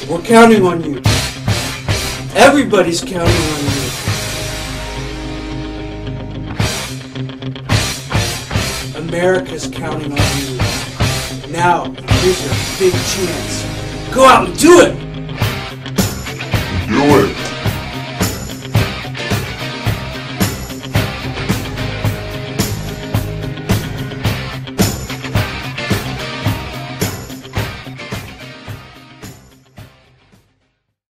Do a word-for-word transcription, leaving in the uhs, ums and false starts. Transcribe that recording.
We're counting on you. Everybody's counting on you. America's counting on you. Now, here's your big chance. Go out and do it! Do it!